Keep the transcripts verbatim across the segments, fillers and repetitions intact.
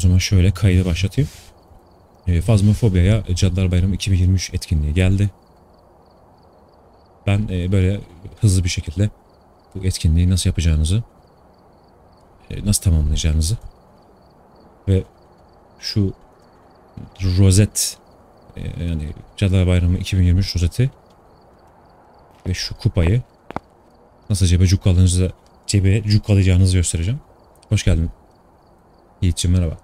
zaman şöyle kaydı başlatayım. E, Phasmophobia'ya Cadılar Bayramı iki bin yirmi üç etkinliği geldi. Ben e, böyle hızlı bir şekilde bu etkinliği nasıl yapacağınızı, e, nasıl tamamlayacağınızı ve şu rozet, e, yani Cadılar Bayramı iki bin yirmi üç rozeti ve şu kupayı nasıl cebe cukkalayacağınızı, cebe cukkalayacağınızı göstereceğim. Hoş geldin Yiğit'ciğim, merhaba.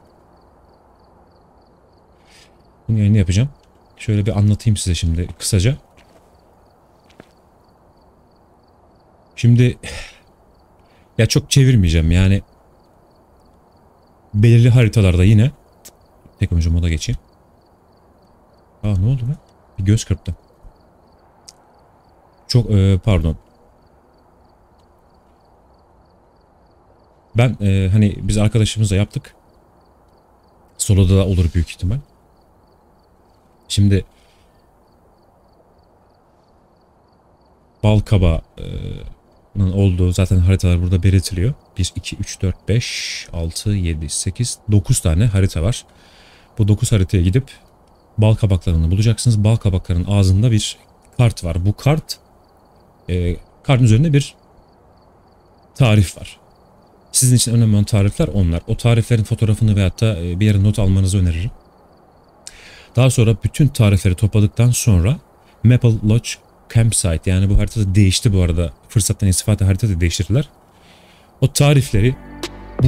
Bunu yayını yapacağım. Şöyle bir anlatayım size şimdi kısaca. Şimdi ya çok çevirmeyeceğim yani, belirli haritalarda yine teknoloji moda geçeyim. Aa, ne oldu lan? Bir göz kırptım. Çok e, pardon. Ben e, hani biz arkadaşımızla yaptık. Solo'da da olur büyük ihtimal. Şimdi Balkabağ'ın olduğu zaten haritalar burada belirtiliyor. bir, iki, üç, dört, beş, altı, yedi, sekiz, dokuz tane harita var. Bu dokuz haritaya gidip bal kabaklarını bulacaksınız. Bal kabaklarının ağzında bir kart var. Bu kart, e, kartın üzerinde bir tarif var. Sizin için önemli olan tarifler onlar. O tariflerin fotoğrafını veyahut da e, bir yere not almanızı öneririm. Daha sonra bütün tarifleri topladıktan sonra Maple Lodge Campsite, yani bu harita da değişti bu arada. Fırsattan istifade harita da değiştirdiler. O tarifleri bu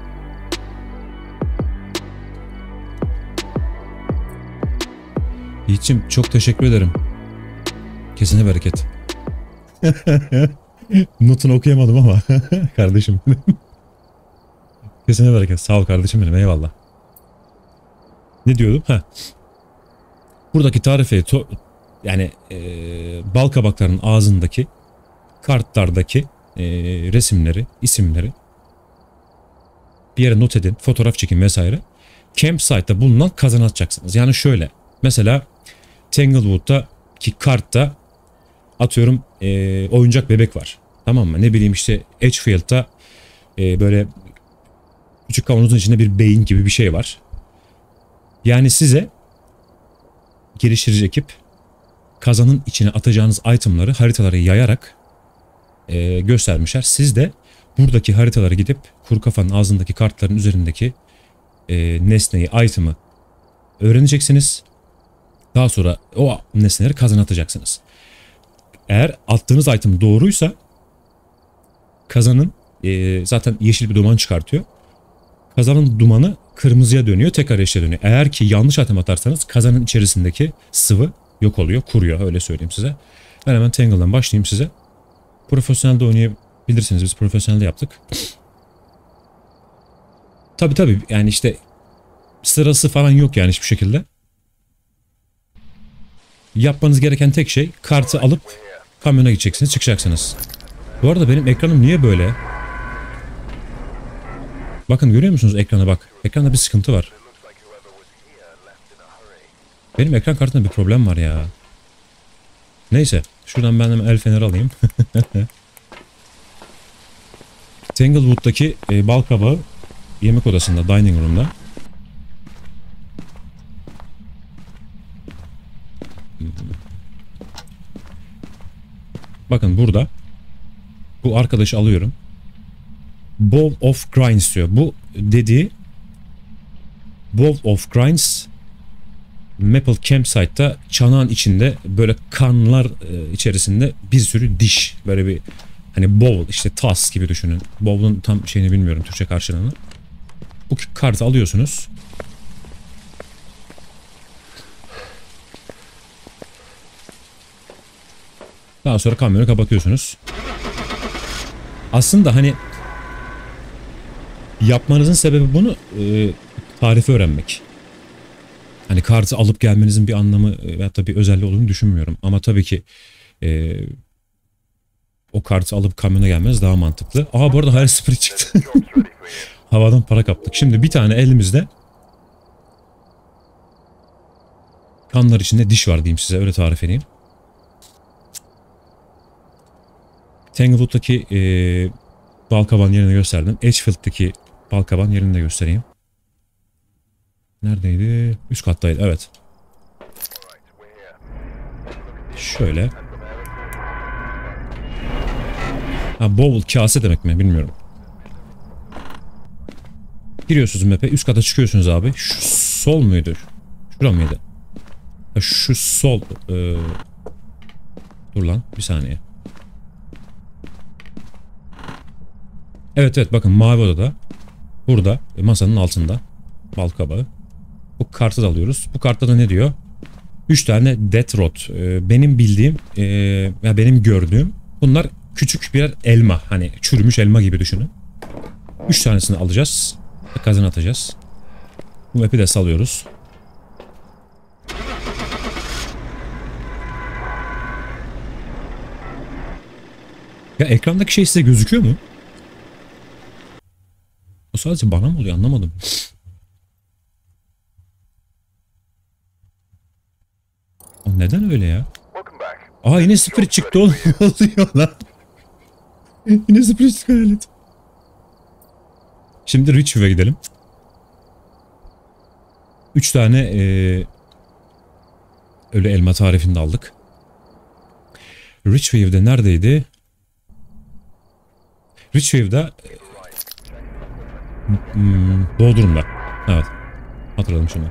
Yiğit'ciğim çok teşekkür ederim. Kesine bereket. Notunu okuyamadım ama kardeşim. Kesine bereket. Sağ ol kardeşim benim, eyvallah. Ne diyordum? Ha. Buradaki tarifeyi to yani e, bal kabaklarının ağzındaki kartlardaki e, resimleri, isimleri bir yere not edin, fotoğraf çekin vesaire. Campsite'da bulunan kazanı atacaksınız. Yani şöyle, mesela Tanglewood'daki kartta atıyorum e, oyuncak bebek var. Tamam mı? Ne bileyim işte Edgefield'da e, böyle küçük kavanozun içinde bir beyin gibi bir şey var. Yani size geliştirici ekip kazanın içine atacağınız itemları haritalara yayarak e, göstermişler. Siz de buradaki haritalara gidip kuru kafanın ağzındaki kartların üzerindeki e, nesneyi, item'ı öğreneceksiniz. Daha sonra o nesneleri kazana atacaksınız. Eğer attığınız item doğruysa kazanın e, zaten yeşil bir duman çıkartıyor. Kazanın dumanı kırmızıya dönüyor, tekrar yeşile dönüyor. Eğer ki yanlış item atarsanız kazanın içerisindeki sıvı yok oluyor, kuruyor, öyle söyleyeyim size. Ben hemen Tangle'dan başlayayım size. Profesyonelde oynayabilirsiniz, biz profesyonelde yaptık. Tabi tabi yani işte sırası falan yok yani hiçbir şekilde. Yapmanız gereken tek şey kartı alıp kamyona gideceksiniz, çıkacaksınız. Bu arada benim ekranım niye böyle? Bakın görüyor musunuz ekrana bak. Ekranda bir sıkıntı var. Benim ekran kartında bir problem var ya. Neyse. Şuradan ben el feneri alayım. Tanglewood'daki e, bal kabağı yemek odasında, dining room'da. Bakın burada. Bu arkadaşı alıyorum. Bowl of Grinds diyor. Bu dediği Bowl of Grinds Maple Campsite'da çanağın içinde böyle kanlar e, içerisinde bir sürü diş. Böyle bir hani bowl, işte tas gibi düşünün. Bowl'un tam şeyini bilmiyorum, Türkçe karşılığını. Bu kartı alıyorsunuz. Daha sonra kamyonu kapatıyorsunuz. Aslında hani yapmanızın sebebi bunu e, tarifi öğrenmek. Hani kartı alıp gelmenizin bir anlamı veyahut da bir özelliği olduğunu düşünmüyorum. Ama tabii ki e, o kartı alıp kamyona gelmeniz daha mantıklı. Aha, bu arada hayal sprey çıktı. Havadan para kaptık. Şimdi bir tane elimizde kanlar içinde diş var diyeyim size, öyle tarif edeyim. Tanglewood'daki e, balkaban yerini gösterdim. Edgefield'daki balkaban yerini de göstereyim. Neredeydi? Üst kattaydı, evet. Şöyle. Ha, bowl kase demek mi bilmiyorum. Giriyorsunuz map'e, üst kata çıkıyorsunuz abi. Şu sol muydu? Şura mıydı? Ha, şu sol. Ee... Dur lan bir saniye. Evet evet, bakın mavi odada. Burada masanın altında. Bal kabağı. Bu kartı da alıyoruz. Bu kartta da ne diyor? üç tane Death Rot. Ee, benim bildiğim e, ya benim gördüğüm bunlar küçük birer elma. Hani çürümüş elma gibi düşünün. üç tanesini alacağız. Kazan atacağız. Bu map'i de salıyoruz. Ya ekrandaki şey size gözüküyor mu? O sadece bana mı oluyor anlamadım. O neden öyle ya? Aa, yine Spirit çıktı oğlum. Ne oluyor lan? Yine Spirit çıktı hayalet. Şimdi Richview'e gidelim. Üç tane ee, ölü elma tarifini de aldık. Richview'de neredeydi? Richview'da hmm, Bodrum'da. Evet. Hatırladım şimdi.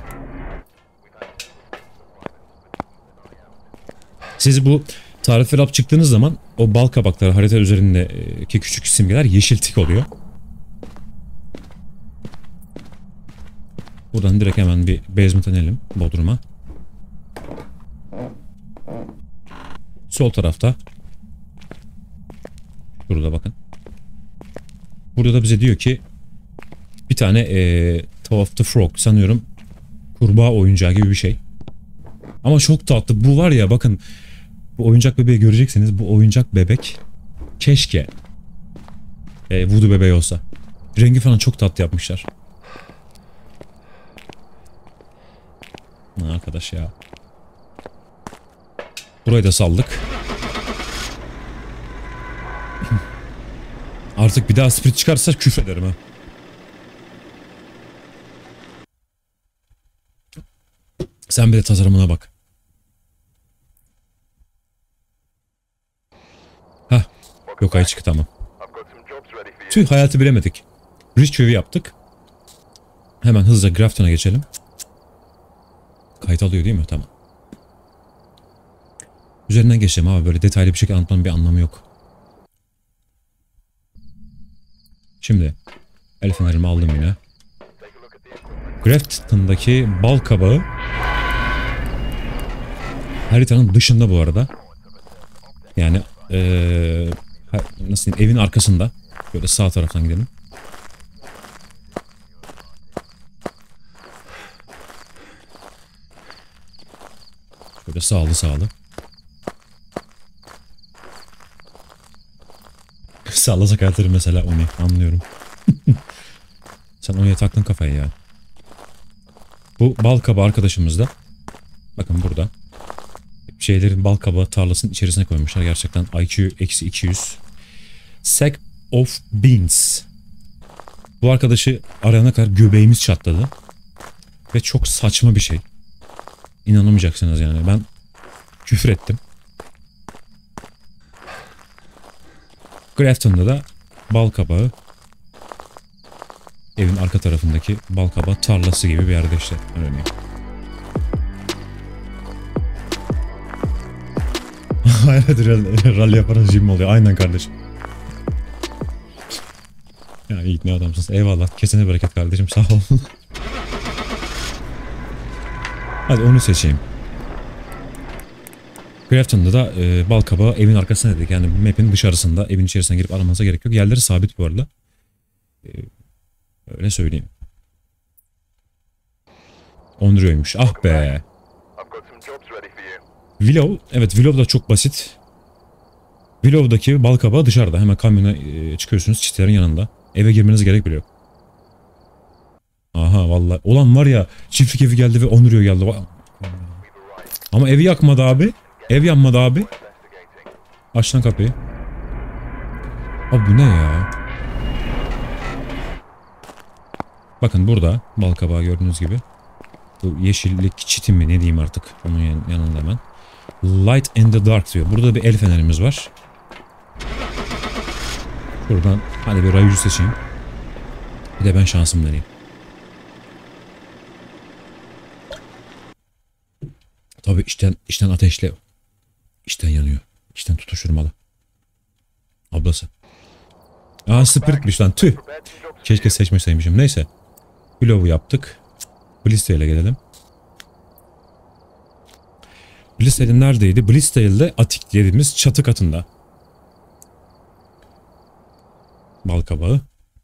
Siz bu tarifleri alıp çıktığınız zaman o bal kabakları harita üzerindeki küçük simgeler yeşil tik oluyor. Buradan direkt hemen bir basement inelim Bodrum'a. Sol tarafta. Burada bakın. Burada da bize diyor ki bir tane ee, Toe of the Frog sanıyorum kurbağa oyuncağı gibi bir şey. Ama çok tatlı. Bu var ya bakın, bu oyuncak bebeği göreceksiniz. Bu oyuncak bebek keşke e, voodoo bebeği olsa. Rengi falan çok tatlı yapmışlar. Ne arkadaş ya. Burayı da saldık. Artık bir daha Spirit çıkarsa küfrederim ha. Sen bir de tasarımına bak. Hah. Yok ay çıktı, tamam. Tüh, hayatı bilemedik. Richview'i yaptık. Hemen hızlıca Grafton'a geçelim. Kayıt alıyor değil mi? Tamam. Üzerinden geçeceğim abi, böyle detaylı bir şekilde anlatmanın bir anlamı yok. Şimdi el fenerimi aldım yine. Grafton'daki bal kabağı haritanın dışında bu arada. Yani ee, nasıl diyeyim, evin arkasında. Böyle sağ taraftan gidelim. Böyle sağlı sağlı. Sallasak hayatları mesela onu anlıyorum. Sen oraya taktın kafayı ya. Bu bal kabağı arkadaşımız da bakın burada şeylerin bal kabağı tarlasının içerisine koymuşlar. Gerçekten I Q eksi iki yüz. Sack of beans. Bu arkadaşı arayana kadar göbeğimiz çatladı. Ve çok saçma bir şey. İnanamayacaksınız yani. Ben küfür ettim. Grafton'da da bal kabağı, evin arka tarafındaki bal kabağı tarlası gibi bir yerde işte. Örneğin. Hayret, rally yaparız jim oluyor. Aynen kardeşim. Ya Yiğit ne adamsın. Eyvallah. Kesene bereket kardeşim. Sağ ol. Hadi onu seçeyim. Grafton'da da e, bal kabağı evin arkasında dedik. Yani map'in dışarısında, evin içerisine girip aramanıza gerek yok. Yerleri sabit bu arada. E, öyle söyleyeyim. Onruyo'ymuş. Ah be. Willow. Evet, Willow da çok basit. Willow'daki bal kabağı dışarıda. Hemen kamyona e, çıkıyorsunuz çitlerin yanında. Eve girmeniz gerek bile yok. Aha vallahi. Olan var ya, çiftlik evi geldi ve Onryo geldi. Ama evi yakmadı abi. Ev yanmadı abi. Aç lan kapıyı. Abi bu ne ya? Bakın burada bal kabağı gördüğünüz gibi. Bu yeşillik çiti mi ne diyeyim artık. Onun yanında hemen. Light in the dark diyor. Burada bir el fenerimiz var. Buradan hani bir rayucu seçeyim. Bir de ben şansım deneyeyim. Tabii içten, içten ateşle. İçten yanıyor. İçten tutuşturmalı. Ablası. Aa spiritmiş lan tüh. Keşke seçmeseymişim. Neyse. Glow'u yaptık. Blissdale'e gelelim. Blissdale neredeydi? Blissdale'de atik dediğimiz çatı katında. Balkabağı.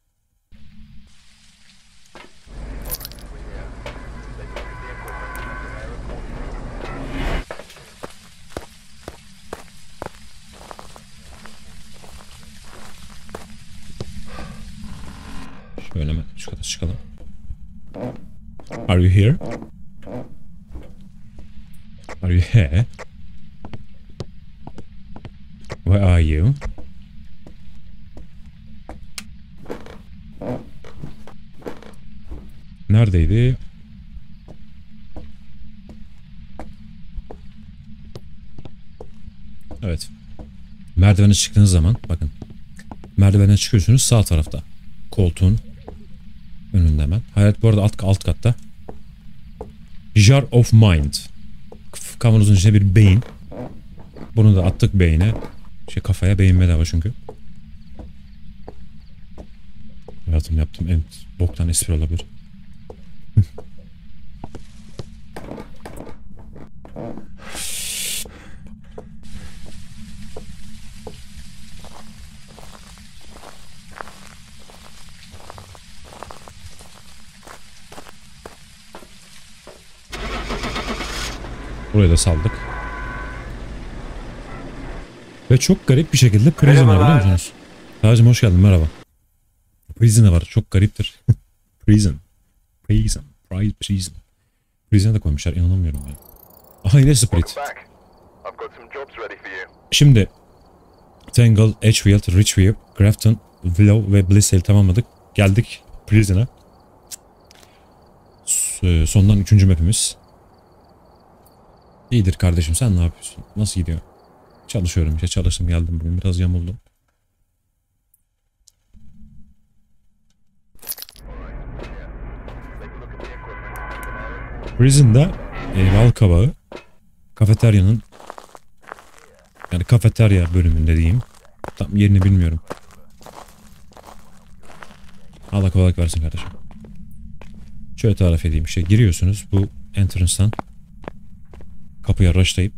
Şöyle hemen şu kadar çıkalım. Are you here? Are you here? Where are you? Neredeydi? Evet. Merdivene çıktığınız zaman bakın. Merdivene çıkıyorsunuz sağ tarafta. Koltuğun önünde hemen. Hayalet bu arada alt, alt katta. Jar of Mind. Kavanozun içinde bir beyin. Bunu da attık beyine. Şey kafaya beyin bedava çünkü. Hayatım yaptım en boktan espri olabilir. Buraya da saldık. Ve çok garip bir şekilde prison var biliyor musunuz? Tacım hoş geldin merhaba. Prison var çok gariptir. Prison. Prison. Prison. Prison'a da koymuşlar inanamıyorum ben. Aha yine Spirit. Şimdi Tangle, Edgefield, Richview, Grafton, Willow ve Blissdale tamamladık. Geldik Prison'a. Sondan üçüncü map'imiz. İyidir kardeşim sen ne yapıyorsun? Nasıl gidiyor? Çalışıyorum işte çalıştım geldim bugün biraz yamuldum. Prison'da e, Balkabağı kafeteryanın yani kafeterya bölümünde diyeyim. Tam yerini bilmiyorum. Allah kolaylık versin kardeşim. Şöyle tarif edeyim işte giriyorsunuz bu entrance'dan kapıya rushlayıp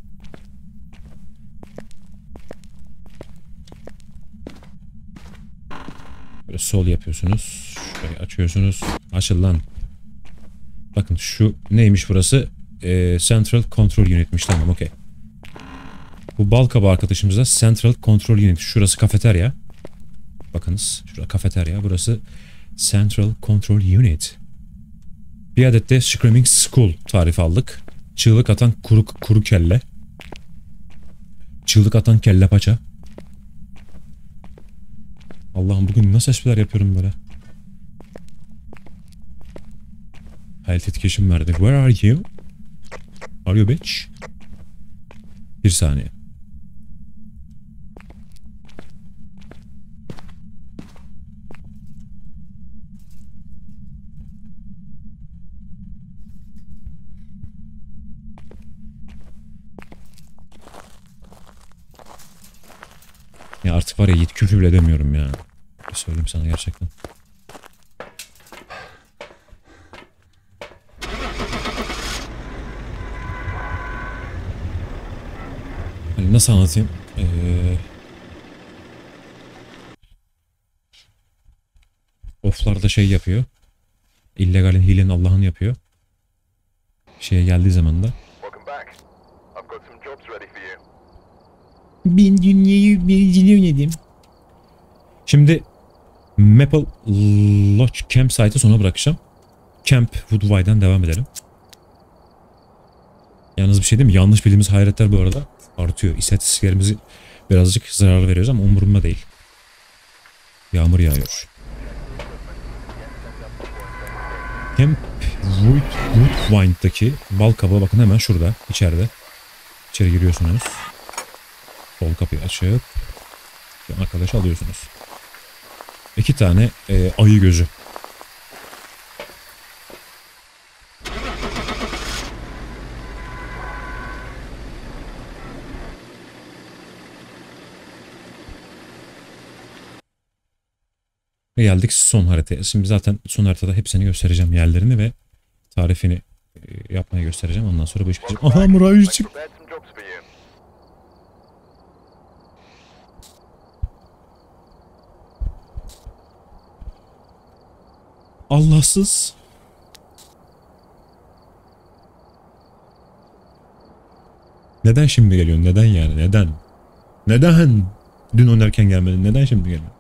böyle sol yapıyorsunuz. Şöyle açıyorsunuz. Açıl lan. Bakın şu neymiş burası? Ee, Central Control Unit'miş tamam okey. Bu balkabağı arkadaşımıza Central Control Unit. Şurası kafeterya. Bakınız şurası kafeterya. Burası Central Control Unit. Bir adet de Screaming Skull tarifi aldık. Çığlık atan kuru, kuru kelle. Çığlık atan kelle paça. Allah'ım bugün nasıl espriler yapıyorum böyle. Health Education verdi. Where are you? Are you bitch? Bir saniye. Ya artık var ya yet küfür bile demiyorum ya. Bir söyleyeyim sana gerçekten. Yani nasıl anlatayım? Ee, off'larda şey yapıyor. İllegalin, hilenin Allah'ını yapıyor. Şeye geldiği zaman da. Ben dünyayı birinci oynadım. Şimdi Maple Lodge Campsite'ı sona bırakacağım. Camp Woodwide'den devam edelim. Yalnız bir şey değil mi? Yanlış bildiğimiz hayretler bu arada artıyor. İstatistiklerimizi birazcık zarar veriyoruz ama umurumda değil. Yağmur yağıyor. Camp Wood, Woodwind'daki bal kabağı bakın hemen şurada içeride. İçeri giriyorsunuz. Sol kapıyı açıp arkadaşı alıyorsunuz. İki tane e, ayı gözü. Ve geldik son haritaya. Şimdi zaten son haritada hepsini göstereceğim, yerlerini ve tarifini e, yapmaya göstereceğim. Ondan sonra bu iş bitecek. Aha, Muray çık. Allahsız. Neden şimdi geliyorsun? Neden yani? Neden? Neden? Dün oynarken gelmedin. Neden şimdi geliyorsun?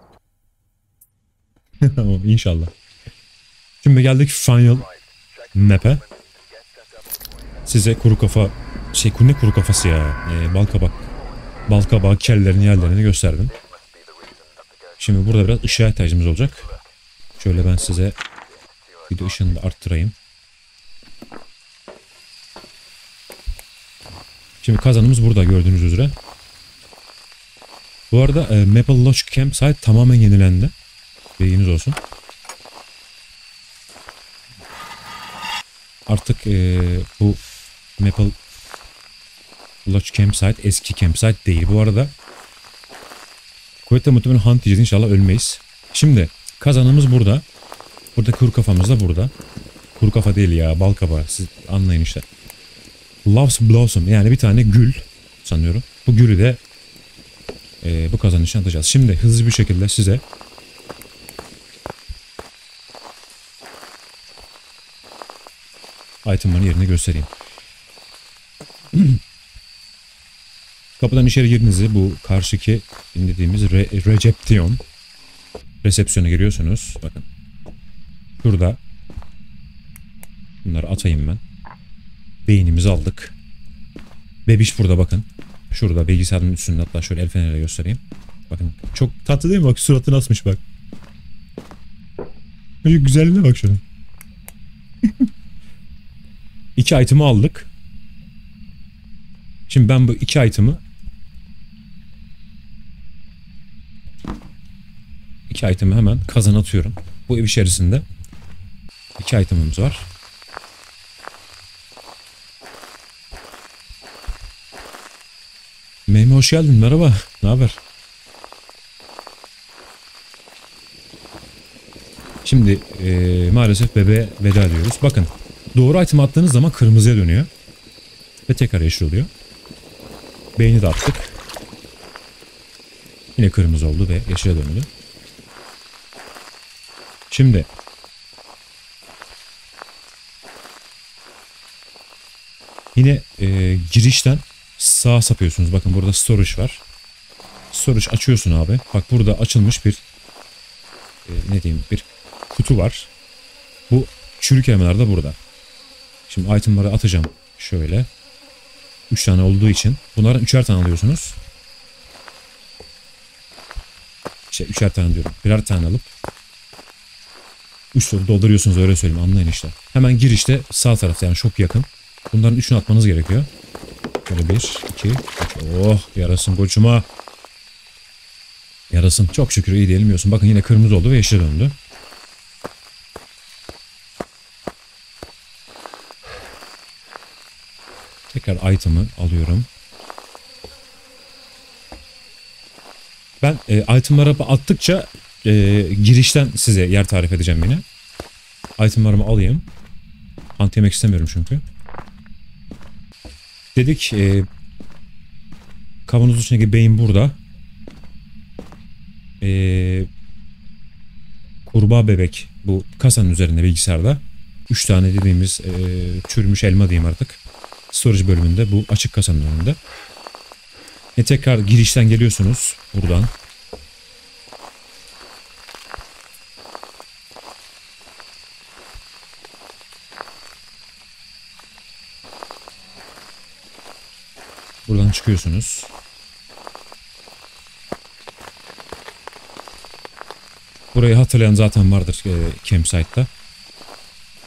İnşallah. Şimdi geldik final map'e. Size kuru kafa şey ne kuru kafası ya? Ee, bal kabak. Bal kabağı kellerini yerlerini gösterdim. Şimdi burada biraz ışığa ihtiyacımız olacak. Şöyle ben size video ışığını da arttırayım. Şimdi kazanımız burada gördüğünüz üzere. Bu arada e, Maple Lodge Campsite tamamen yenilendi. Bilginiz olsun. Artık e, bu Maple Lodge Campsite eski campsite değil. Bu arada kuvvetle muhtemelen hunt diyeceğiz. İnşallah ölmeyiz. Şimdi kazanımız burada. Burada kuru kafamız da burada. Kuru kafa değil ya, bal kabağı. Siz anlayın işte. Love's Blossom, yani bir tane gül sanıyorum. Bu gülü de e, bu kazanın içine atacağız. Şimdi hızlı bir şekilde size itemların yerini göstereyim. Kapıdan içeri girdiğinizde bu karşıki dediğimiz Re Reception resepsiyona giriyorsunuz. Bakın. Şurada bunları atayım ben. Beynimizi aldık. Bebiş burada bakın. Şurada bilgisayarın üstünde, hatta şöyle el feneriyle göstereyim. Bakın çok tatlı değil mi? Bak suratını asmış bak. Çocuk güzelliğine bak şunun. İki item'ı aldık. Şimdi ben bu iki item'ı iki item'ı hemen kazan atıyorum. Bu ev içerisinde iki item'ımız var. Meyme hoş geldin. Merhaba. Ne haber? Şimdi e, maalesef bebeğe veda diyoruz. Bakın doğru item attığınız zaman kırmızıya dönüyor. Ve tekrar yeşil oluyor. Beyni de attık. Yine kırmızı oldu ve yeşile döndü. Şimdi yine e, girişten sağa sapıyorsunuz. Bakın burada storage var. Storage açıyorsun abi. Bak burada açılmış bir e, ne diyeyim bir kutu var. Bu çürük elmalar da burada. Şimdi itemları atacağım şöyle. üç tane olduğu için bunlardan üçer tane alıyorsunuz. Şey üçer tane diyorum. Birer tane alıp üç dolu dolduruyorsunuz, öyle söyleyeyim, anlayın işte. Hemen girişte sağ tarafta, yani çok yakın. Bunların üçünü atmanız gerekiyor. Böyle bir, iki, üç. Oh yarasın koçuma. Yarasın. Çok şükür iyi diyelim diyorsun. Bakın yine kırmızı oldu ve yeşile döndü. Tekrar item'ı alıyorum. Ben e, item'lara attıkça e, girişten size yer tarif edeceğim yine. Item'larımı alayım. Ant yemek istemiyorum çünkü. Dedik e, kavanozun içindeki beyin burada. E, kurbağa bebek bu kasanın üzerinde bilgisayarda. üç tane dediğimiz e, çürümüş elma diyeyim artık. Storage bölümünde bu açık kasanın önünde. E tekrar girişten geliyorsunuz buradan. Buradan çıkıyorsunuz. Burayı hatırlayan zaten vardır e, campsite'da.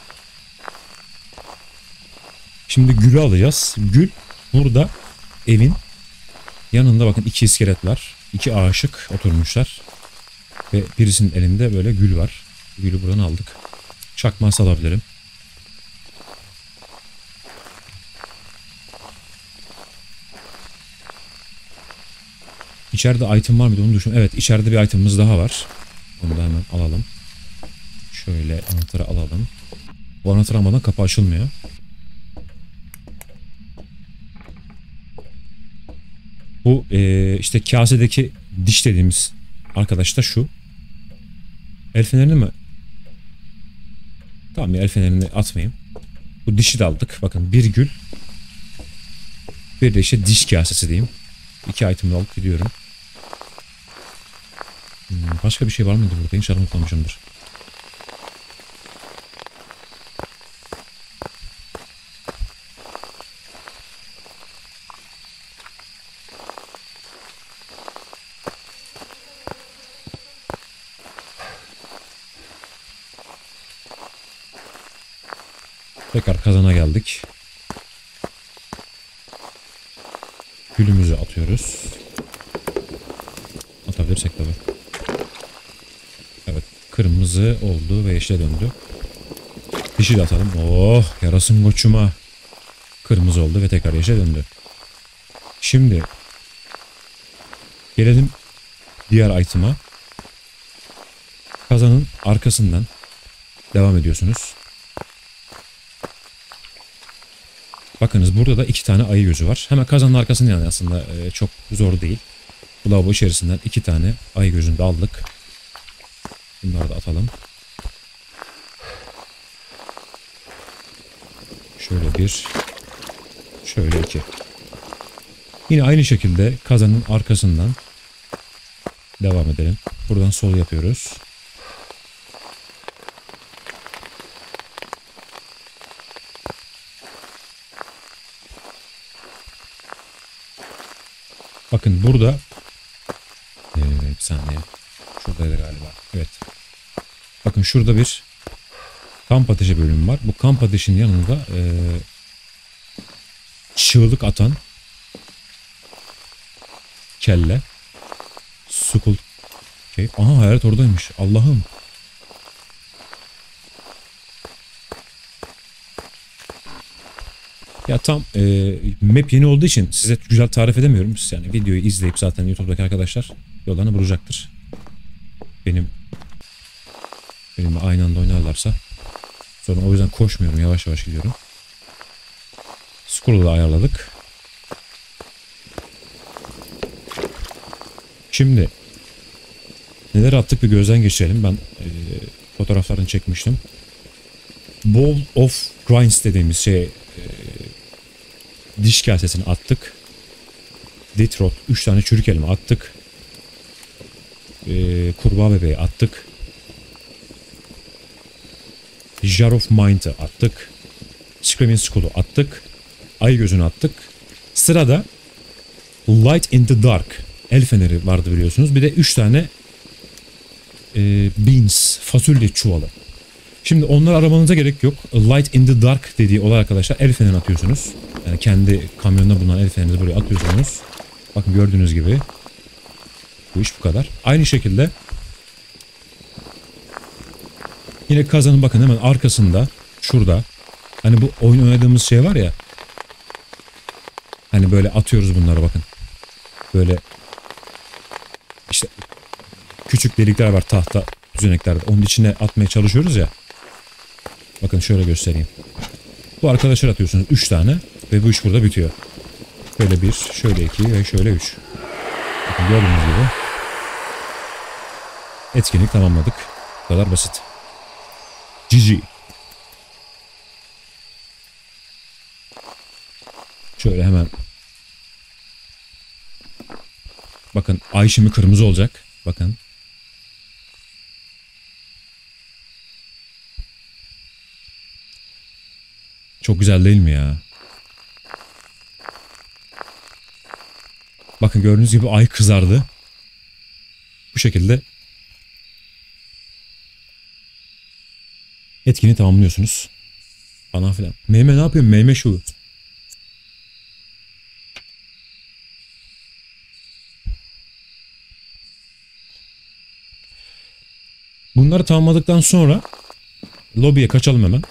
Şimdi gülü alacağız. Gül burada evin yanında bakın iki iskelet var. İki aşık oturmuşlar. Ve birisinin elinde böyle gül var. Gülü buradan aldık. Çakmağı salabilirim. İçeride item var mıydı onu düşün. Evet, içeride bir itemimiz daha var. Onu da hemen alalım. Şöyle anahtarı alalım. Bu anahtarı almadan kapı açılmıyor. Bu e, işte kasedeki diş dediğimiz arkadaş da şu. El fenerini mi? Tamam ya, el fenerini atmayayım. Bu dişi de aldık. Bakın bir gül. Bir de işte diş kasesi diyeyim. İki item'ı alıp gidiyorum. Hmm, başka bir şey var mıydı burada? İnşallah unutmamışımdır. Tekrar kazana geldik. Gülümüzü atıyoruz. Atabilirsek tabii. Evet, kırmızı oldu ve yeşile döndü. Dişi de atalım. Oh, yarasın koçuma. Kırmızı oldu ve tekrar yeşile döndü. Şimdi gelelim diğer item'a. Kazanın arkasından devam ediyorsunuz. Bakınız burada da iki tane ayı gözü var. Hemen kazanın arkasında, yani aslında e, çok zor değil. Bu lavabo içerisinden iki tane ayı gözünü de aldık. Bunları da atalım. Şöyle bir. Şöyle iki. Yine aynı şekilde kazanın arkasından devam edelim. Buradan sol yapıyoruz. Bakın burada ee, bir saniye. Şuradaydı galiba. Evet. Bakın şurada bir kamp ateşi bölümü var. Bu kamp ateşinin yanında ee, çığlık atan kelle. Sukul. Şey. Aha, hayalet oradaymış. Allah'ım. Ya tam e, map yeni olduğu için size güzel tarif edemiyorum. Yani videoyu izleyip zaten YouTube'daki arkadaşlar yollarını bulacaktır. Benim benimle aynı anda oynarlarsa. Sonra o yüzden koşmuyorum. Yavaş yavaş gidiyorum. Scroll'u da ayarladık. Şimdi neler attık bir gözden geçirelim. Ben e, fotoğraflarını çekmiştim. Bowl of Grinds dediğimiz şey, e, diş kasesini attık. Detroit üç tane çürük elma attık. E, kurbağa bebeği attık. Jar of Mind'ı attık. Screaming Skull'u attık. Ay gözünü attık. Sırada Light in the Dark el feneri vardı biliyorsunuz. Bir de üç tane e, beans, fasulye çuvalı. Şimdi onları aramanıza gerek yok. Light in the Dark dediği olay arkadaşlar, el fenerini atıyorsunuz. Yani kendi kamyonda bulunan el fenerini buraya atıyorsunuz. Bakın gördüğünüz gibi. Bu iş bu kadar. Aynı şekilde yine kazanın bakın hemen arkasında şurada. Hani bu oyun oynadığımız şey var ya. Hani böyle atıyoruz bunları bakın. Böyle işte küçük delikler var tahta düzeneklerde. Onun içine atmaya çalışıyoruz ya. Bakın şöyle göstereyim. Bu arkadaşlar atıyorsunuz üç tane ve bu iş burada bitiyor. Şöyle bir, şöyle iki ve şöyle üç. Bakın gördüğünüz gibi etkinlik tamamladık. Bu kadar basit. G G. Şöyle hemen bakın ay şimdi kırmızı olacak. Bakın. Çok güzel değil mi ya? Bakın gördüğünüz gibi ay kızardı. Bu şekilde etkini tamamlıyorsunuz. Falan filan. Meyme ne yapıyor? Meyme şu. Bunları tamamladıktan sonra lobiye kaçalım hemen.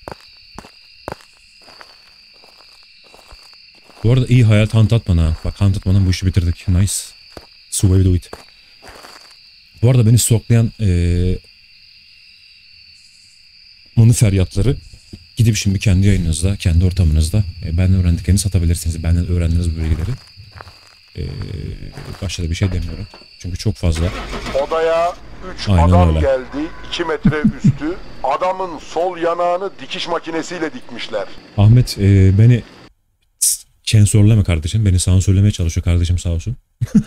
Bu arada iyi hayal Hunt atman ha. Bak Hunt atmadan bu işi bitirdik. Nice. Survive do it. Bu arada beni stalklayan ee, Mını feryatları gidip şimdi kendi yayınınızda, kendi ortamınızda e, benden öğrendiklerini satabilirsiniz. Benden öğrendiğiniz bu bilgileri. E, başka da bir şey demiyorum. Çünkü çok fazla. Odaya üç adam öyle geldi. iki metre üstü. Adamın sol yanağını dikiş makinesiyle dikmişler. Ahmet e, beni sensörleme kardeşim. Beni sansürlemeye çalışıyor kardeşim sağ olsun.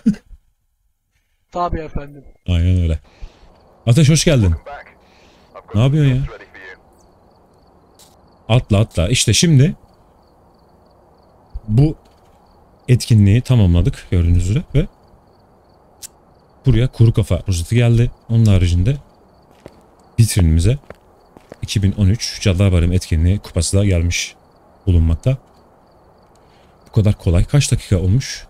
Tabii efendim. Aynen öyle. Ateş hoş geldin. Ne yapıyorsun ya? Atla atla. İşte şimdi bu etkinliği tamamladık gördüğünüz üzere ve buraya kuru kafa rozeti geldi. Onun haricinde vitrinimize iki bin on üç Cadılar Bayramı etkinliği kupası da gelmiş bulunmakta. Bu kadar kolay. Kaç dakika olmuş?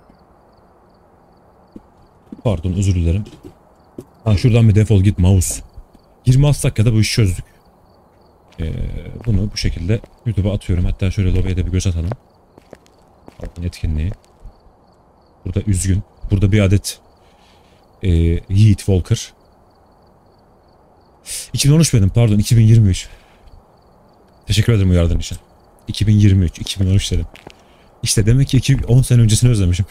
Pardon özür dilerim. Ha, şuradan bir defol git mouse. yirmi altı dakikada bu işi çözdük. Ee, bunu bu şekilde YouTube'a atıyorum. Hatta şöyle lobiye de bir göz atalım. Bakın etkinliği. Burada üzgün. Burada bir adet e, Yiğit Walker. iki bin on üç benim pardon iki bin yirmi üç. Teşekkür ederim uyardığın için. iki bin yirmi üç, iki bin on üç dedim. İşte demek ki on sene öncesini özlemişim.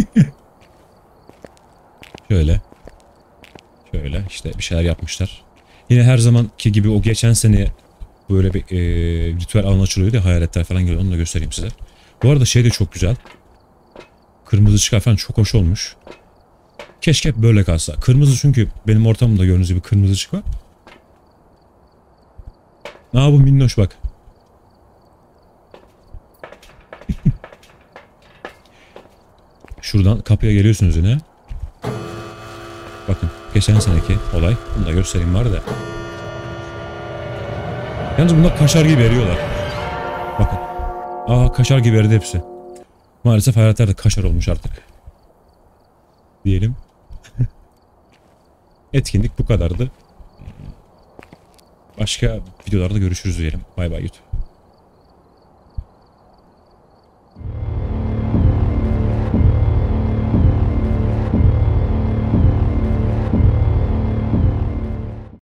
Şöyle. Şöyle işte bir şeyler yapmışlar. Yine her zamanki gibi o geçen sene böyle bir e, ritüel alan açılıyordu ya, hayaletler falan geliyor, onu da göstereyim size. Bu arada şey de çok güzel. Kırmızı çıkar falan çok hoş olmuş. Keşke hep böyle kalsa. Kırmızı çünkü benim ortamımda gördüğünüz gibi kırmızı ışık var. Aa bu minnoş bak. Şuradan kapıya geliyorsunuz yine. Bakın geçen seneki olay. Bunu da göstereyim var da. Yalnız bunlar kaşar gibi eriyorlar. Bakın. Aa kaşar gibi eridi hepsi. Maalesef hayaletler de kaşar olmuş artık. Diyelim. Etkinlik bu kadardı. Başka videolarda görüşürüz diyelim. Bay bay YouTube.